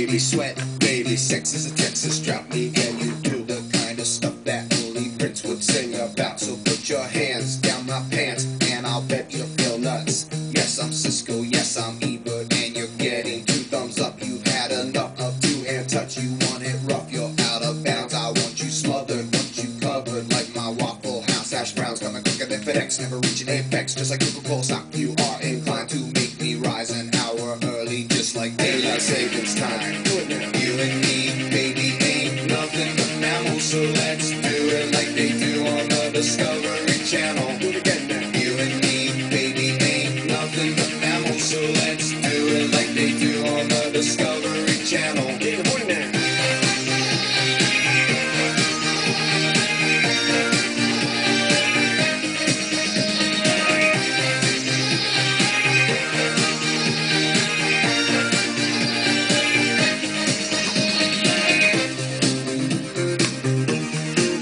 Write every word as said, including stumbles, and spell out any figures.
baby sweat, baby sex is a Texas drought. Me and you do the kind of stuff that only Prince would sing about. So put your hands down my pants and I'll bet you feel nuts. Yes, I'm Cisco, yes, I'm Ebert, and you're getting two thumbs up. You've had enough of two-hand touch. You want it rough, you're out of bounds. I want you smothered, want you covered like my Waffle House hash browns. Coming quicker than FedEx, never reaching apex. Just like Coca-Cola stock, you are inclined to make me rise an hour early, just like daylight savings time. You and me, baby, ain't nothing but mammals, so let's do it like they do on the Discovery Channel. Do it again now. You and me, baby, ain't nothing but mammals, so let's do it like they do on the Discovery